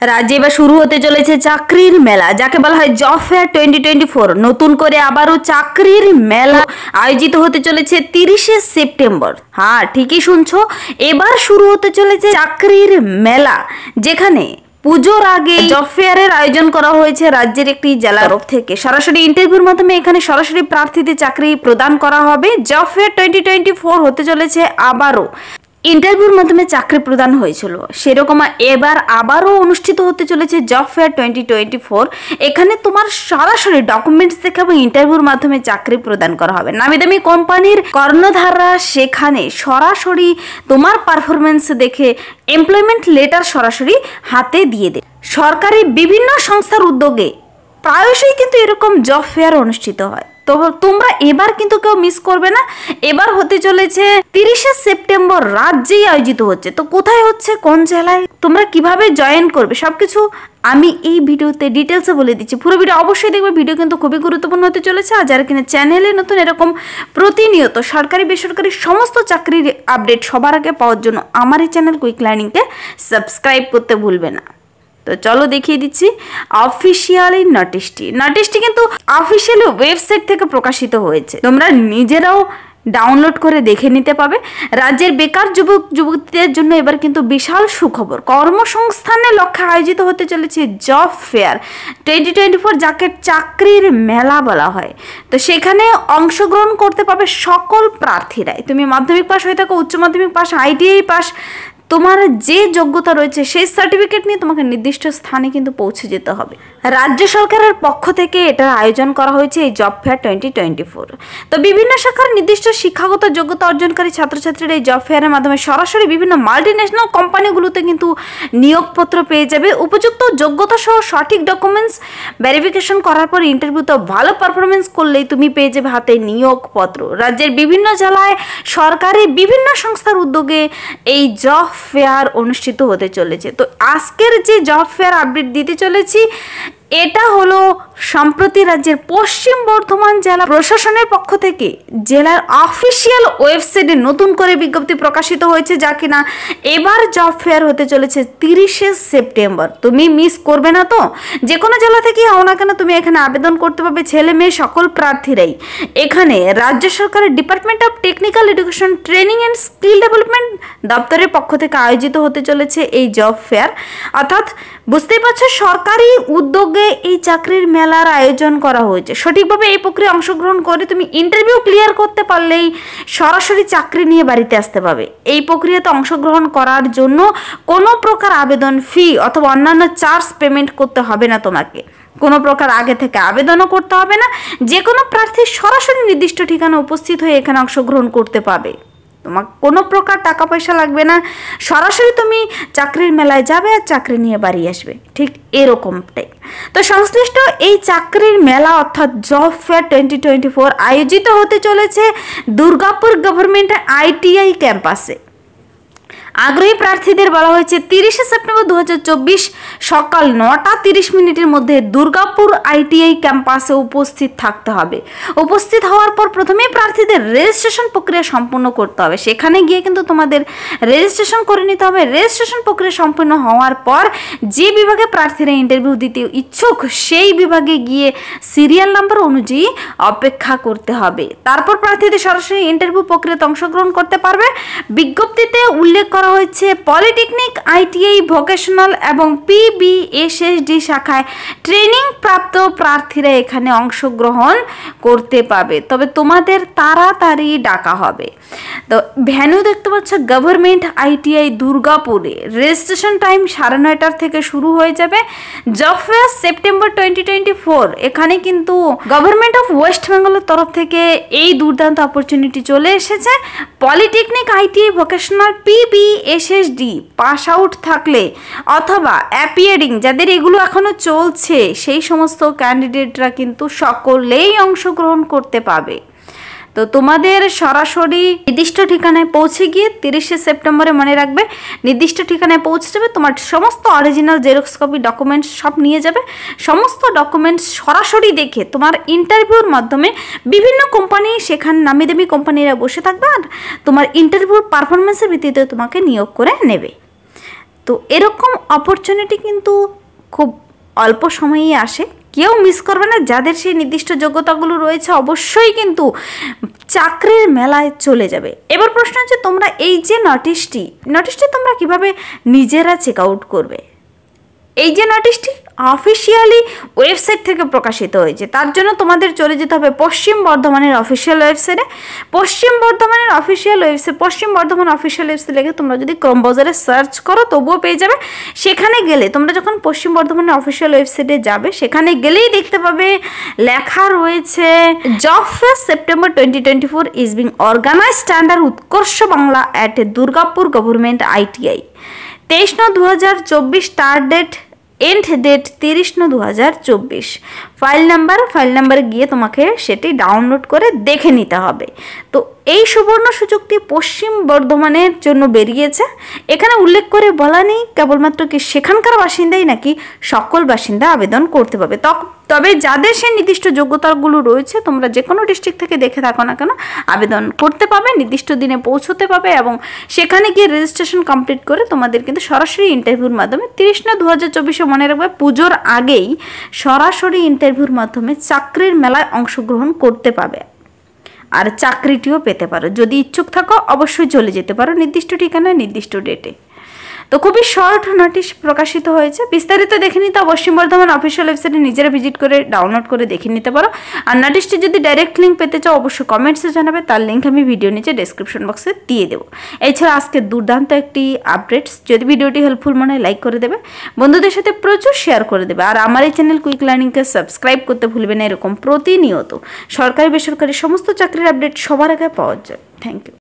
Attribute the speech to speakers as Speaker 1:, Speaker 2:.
Speaker 1: রাজ্যে এবার শুরু হতে চলেছে চাকরির মেলা, যাকে বলা হয় জব ফেয়ার 2024। নতুন করে আবারও চাকরির মেলা আয়োজিত হতে চলেছে 30শে সেপ্টেম্বর। হ্যাঁ, ঠিকই শুনছো, এবার শুরু হতে চলেছে চাকরির মেলা, যেখানে পুজোর আগে জব ফেয়ারের আয়োজন করা হয়েছে রাজ্যের একটি জেলার তরফ থেকে। সরাসরি ইন্টারভিউর মাধ্যমে এখানে সরাসরি প্রার্থীদের চাকরি প্রদান করা হবে। জব ফেয়ার 2024 হতে চলেছে আবারও। ইন্টারভিউর মাধ্যমে চাকরি প্রদান হয়েছিল, সেরকম এবার আবারও অনুষ্ঠিত হতে চলেছে জব ফেয়ার 2024। এখানে তোমার সরাসরি ডকুমেন্টস দেখে এবং ইন্টারভিউর মাধ্যমে চাকরি প্রদান করা হবে। নামি দামি কোম্পানির কর্ণধাররা সেখানে সরাসরি তোমার পারফরমেন্স দেখে এমপ্লয়মেন্ট লেটার সরাসরি হাতে দিয়ে দেবে। সরকারি বিভিন্ন সংস্থার উদ্যোগে প্রায়শই কিন্তু এরকম জব ফেয়ার অনুষ্ঠিত হয়। তো তোমরা এবার কিন্তু কেউ মিস করবে না। এবার হতে চলেছে 30শে সেপ্টেম্বর, রাজ্যেই আয়োজিত হচ্ছে। তো কোথায় হচ্ছে, কোন জেলায়, তোমরা কিভাবে জয়েন করবে, সবকিছু আমি এই ভিডিওতে ডিটেলসে বলে দিচ্ছি। পুরো ভিডিও অবশ্যই দেখবে, ভিডিও কিন্তু খুবই গুরুত্বপূর্ণ হতে চলেছে। আর যারা কিনা চ্যানেলে নতুন এরকম প্রতিনিয়ত সরকারি বেসরকারি সমস্ত চাকরির আপডেট সবার আগে পাওয়ার জন্য আমার এই চ্যানেল কুইক লার্নিংকে সাবস্ক্রাইব করতে ভুলবে না। তো চলো দেখিয়ে দিচ্ছি অফিসিয়ালি নোটিশটি কিন্তু অফিসিয়ালি ওয়েবসাইট থেকে প্রকাশিত হয়েছে, তোমরা নিজেরাও ডাউনলোড করে দেখে নিতে পাবে। রাজ্যের বেকার যুবক যুবতীদের জন্য এবার কিন্তু বিশাল সুখবর। কর্মসংস্থানের লক্ষ্যে আয়োজিত হতে চলেছে জব ফেয়ার 2024, যাকে চাকরির মেলা বলা হয়। তো সেখানে অংশগ্রহণ করতে পাবে সকল প্রার্থীরাই। তুমি মাধ্যমিক পাস হয়ে থাকো, উচ্চ মাধ্যমিক পাস, আইটিআই পাস, তোমার যে যোগ্যতা রয়েছে সেই সার্টিফিকেট নিয়ে তোমাকে নির্দিষ্ট স্থানে কিন্তু পৌঁছে যেতে হবে। রাজ্য সরকারের পক্ষ থেকে এটার আয়োজন করা হয়েছে এই জব ফেয়ার 2024। তো বিভিন্ন শাখার নির্দিষ্ট শিক্ষাগত যোগ্যতা অর্জনকারী ছাত্রছাত্রীরা এই জব ফেয়ারের মাধ্যমে সরাসরি বিভিন্ন মাল্টিন্যাশনাল কোম্পানিগুলোতে কিন্তু নিয়োগপত্র পেয়ে যাবে। উপযুক্ত যোগ্যতা সহ সঠিক ডকুমেন্টস ভেরিফিকেশন করার পর ইন্টারভিউতে ভালো পারফরমেন্স করলেই তুমি পেয়ে যাবে হাতে নিয়োগপত্র। রাজ্যের বিভিন্ন জেলায় সরকারি বিভিন্ন সংস্থার উদ্যোগে এই জব ফেয়ার অনুষ্ঠিত হতে চলেছে। তো আজকের যে জব ফেয়ার আপডেট দিতে চলেছি, এটা হলো সম্প্রতি রাজ্যের পশ্চিম বর্ধমান জেলা প্রশাসনের পক্ষ থেকে জেলার অফিসিয়াল ওয়েবসাইটে নতুন করে বিজ্ঞপ্তি প্রকাশিত হয়েছে, যা কিনা এবার জব ফেয়ার হতে চলেছে 30শে সেপ্টেম্বর। তুমি মিস করবে না। তো যে কোনো জেলা থেকে হও না কেন, তুমি এখানে আবেদন করতে পারবে, ছেলে মেয়ে সকল প্রার্থীরাই। এখানে রাজ্য সরকারের department of technical education training and skill development দপ্তরের পক্ষ থেকে আয়োজিত হতে চলেছে এই জব ফেয়ার। অর্থাৎ বুঝতেই পারছো, সরকারি উদ্যোগে এই চাকরির মেলার আয়োজন করা হয়েছে। সঠিকভাবে এই প্রক্রিয়ায় অংশগ্রহণ করে তুমি ইন্টারভিউ ক্লিয়ার করতে পারলেই সরাসরি চাকরি নিয়ে বাড়িতে আসতে পারবে। এই প্রক্রিয়াতে অংশগ্রহণ করার জন্য কোনো প্রকার আবেদন ফি অথবা অন্যান্য চার্জ পেমেন্ট করতে হবে না। তোমাকে কোনো প্রকার আগে থেকে আবেদনও করতে হবে না। যে কোনো প্রার্থী সরাসরি নির্দিষ্ট ঠিকানা উপস্থিত হয়ে এখানে অংশগ্রহণ করতে পারবে। তোমার কোনো প্রকার টাকা পয়সা লাগবে না। সরাসরি তুমি চাকরির মেলায় যাবে আর চাকরি নিয়ে বাড়ি আসবে, ঠিক এরকমটাই। তো সংশ্লিষ্ট এই চাকরির মেলা অর্থাৎ জব ফেয়ার 2024 আয়োজিত হতে চলেছে দুর্গাপুর গভর্নমেন্ট আইটিআই ক্যাম্পাসে। আগ্রহী প্রার্থীদের বলা হয়েছে 30শে সেপ্টেম্বর 2024 সকাল 9:30 মধ্যে দুর্গাপুর আইটিআই ক্যাম্পাসে উপস্থিত থাকতে হবে। উপস্থিত হওয়ার পর প্রথমেই প্রার্থীদের রেজিস্ট্রেশন প্রক্রিয়া সম্পন্ন করতে হবে। সেখানে গিয়ে কিন্তু তোমাদের রেজিস্ট্রেশন করে নিতে হবে। রেজিস্ট্রেশন প্রক্রিয়া সম্পন্ন হওয়ার পর যে বিভাগে প্রার্থীরা ইন্টারভিউ দিতে ইচ্ছুক সেই বিভাগে গিয়ে সিরিয়াল নাম্বার অনুযায়ী অপেক্ষা করতে হবে। তারপর প্রার্থীদের সরাসরি ইন্টারভিউ প্রক্রিয়াতে অংশগ্রহণ করতে পারবে। বিজ্ঞপ্তিতে উল্লেখ করা হয়েছে পলিটেকনিক, আইটিআই, ভোকেশনাল এবং পিবিএসএসডি শাখায় ট্রেনিং প্রাপ্ত প্রার্থীরা এখানে অংশগ্রহণ করতে পারবে। তবে তোমাদের তাড়াতাড়ি ডাকা হবে। তো ভ্যানু দেখতে পাচ্ছ গভর্নমেন্ট আইটিআই দুর্গাপুরে। রেজিস্ট্রেশন টাইম 9:30 থেকে শুরু হয়ে যাবে। জব ফেয়ার সেপ্টেম্বর 2024, এখানে কিন্তু গভর্নমেন্ট অফ ওয়েস্ট বেঙ্গলের তরফ থেকে এই দুর্দান্ত অপরচুনিটি চলে এসেছে। Polytechnic, ITI, vocational, PBSSD pass out থাকলে অথবা অ্যাপিয়ারিং, যাদের এগুলো এখনো চলছে, সেই সমস্ত ক্যান্ডিডেটরা কিন্তু সকলেই অংশগ্রহণ করতে পারবে। তো তোমাদের সরাসরি নির্দিষ্ট ঠিকানায় পৌঁছে গিয়ে 30শে সেপ্টেম্বরে, মনে রাখবে, নির্দিষ্ট ঠিকানায় পৌঁছে যাবে। তোমার সমস্ত অরিজিনাল জেরক্স কপি ডকুমেন্টস সব নিয়ে যাবে। সমস্ত ডকুমেন্টস সরাসরি দেখে তোমার ইন্টারভিউর মাধ্যমে বিভিন্ন কোম্পানি, সেখানে নামি দামি কোম্পানিরা বসে থাকবে আর তোমার ইন্টারভিউর পারফরমেন্সের ভিত্তিতে তোমাকে নিয়োগ করে নেবে। তো তো এরকম অপরচুনিটি কিন্তু খুব অল্প সময়েই আসে, কেউ মিস করবে না। যাদের সেই নির্দিষ্ট যোগ্যতাগুলো রয়েছে অবশ্যই কিন্তু চাকরির মেলায় চলে যাবে। এবার প্রশ্ন হচ্ছে, তোমরা এই যে নোটিশটি তোমরা কিভাবে নিজেরা চেক আউট করবে? এই যে নোটিশটি অফিসিয়ালি ওয়েবসাইট থেকে প্রকাশিত হয়েছে, তার জন্য তোমাদের চলে যেতে হবে পশ্চিম বর্ধমানের অফিসিয়াল ওয়েবসাইটে। পশ্চিম বর্ধমান অফিসিয়াল ওয়েবসাইট লেগে তোমরা যদি ক্রোম ব্রাউজারে সার্চ করো তবুও পেয়ে যাবে। সেখানে গেলে তোমরা যখন পশ্চিম বর্ধমানের অফিসিয়াল ওয়েবসাইটে যাবে, সেখানে গেলেই দেখতে পাবে লেখা রয়েছে job fair September 2024 is being organised under Utkarsh Bangla at Durgapur government ITI। 23/9/2024 start date, end date 30/9/2024। File নাম্বারে গিয়ে তোমাকে সেটি ডাউনলোড করে দেখে নিতে হবে। তো এই সুবর্ণ সুযোগটি পশ্চিম বর্ধমানের জন্য বেরিয়েছে। এখানে উল্লেখ করে বলা নেই কেবলমাত্র কি সেখানকার বাসিন্দাই নাকি সকল বাসিন্দা আবেদন করতে পারবে। তবে যাদের সেই নির্দিষ্ট যোগ্যতাগুলো রয়েছে, তোমরা যে কোনো ডিস্ট্রিক্ট থেকে দেখে থাকো না কেন, আবেদন করতে পাবে, নির্দিষ্ট দিনে পৌঁছতে পাবে এবং সেখানে গিয়ে রেজিস্ট্রেশন কমপ্লিট করে তোমাদের কিন্তু সরাসরি ইন্টারভিউর মাধ্যমে 30/9/2024 মনে রাখবে, পুজোর আগেই সরাসরি ইন্টারভিউর মাধ্যমে চাকরির মেলায় অংশগ্রহণ করতে পাবে আর চাকরিটিও পেতে পারো। যদি ইচ্ছুক থাকো অবশ্যই চলে যেতে পারো নির্দিষ্ট ঠিকানায় নির্দিষ্ট ডেটে। তো খুবই শর্ট নোটিশ প্রকাশিত হয়েছে। বিস্তারিত দেখে নিতে পশ্চিম বর্ধমান অফিসিয়াল ওয়েবসাইটে নিজেরা ভিজিট করে ডাউনলোড করে দেখে নিতে পারো। আর নোটিশটি যদি ডাইরেক্ট লিঙ্ক পেতে চাও অবশ্যই কমেন্টসে জানাবে, তার লিঙ্ক আমি ভিডিও নিচে ডেসক্রিপশন বক্সে দিয়ে দেবো। এছাড়া আজকে দুর্দান্ত একটি আপডেটস, যদি ভিডিওটি হেল্পফুল মনে হয় লাইক করে দেবে, বন্ধুদের সাথে প্রচুর শেয়ার করে দেবে। আর আমার এই চ্যানেল কুইক লার্নিংকে সাবস্ক্রাইব করতে ভুলবে না, এরকম প্রতিনিয়ত সরকারি বেসরকারি সমস্ত চাকরির আপডেট সবার আগে পাওয়ার জন্য। Thank you.